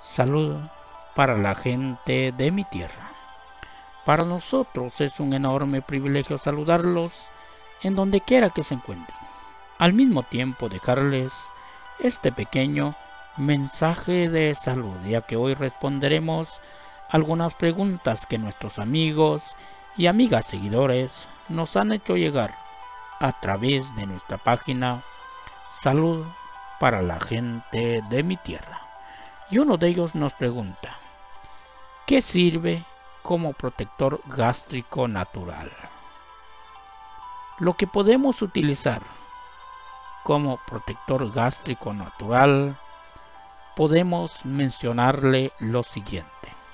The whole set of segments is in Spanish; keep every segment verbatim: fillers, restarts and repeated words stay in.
Salud para la gente de mi tierra. Para nosotros es un enorme privilegio saludarlos en donde quiera que se encuentren. Al mismo tiempo dejarles este pequeño mensaje de salud, ya que hoy responderemos algunas preguntas que nuestros amigos y amigas seguidores nos han hecho llegar a través de nuestra página Salud para la gente de mi tierra. Y uno de ellos nos pregunta: ¿qué sirve como protector gástrico natural? Lo que podemos utilizar como protector gástrico natural, podemos mencionarle lo siguiente: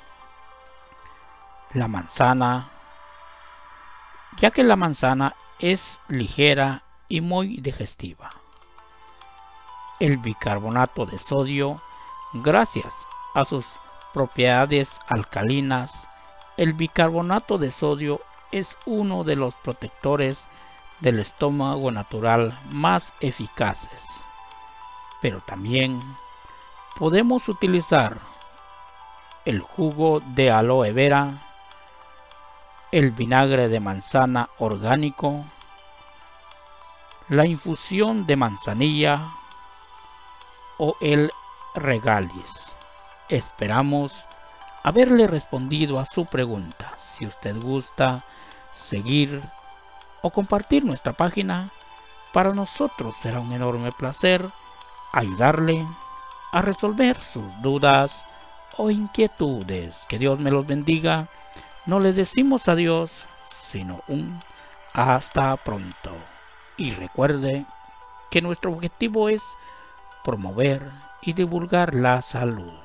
la manzana, ya que la manzana es ligera y muy digestiva. El bicarbonato de sodio, gracias a sus propiedades alcalinas, el bicarbonato de sodio es uno de los protectores del estómago natural más eficaces. Pero también podemos utilizar el jugo de aloe vera, el vinagre de manzana orgánico, la infusión de manzanilla o el Regalis. Esperamos haberle respondido a su pregunta. Si usted gusta seguir o compartir nuestra página, para nosotros será un enorme placer ayudarle a resolver sus dudas o inquietudes. Que Dios me los bendiga. No le decimos adiós, sino un hasta pronto. Y recuerde que nuestro objetivo es promover y divulgar la salud.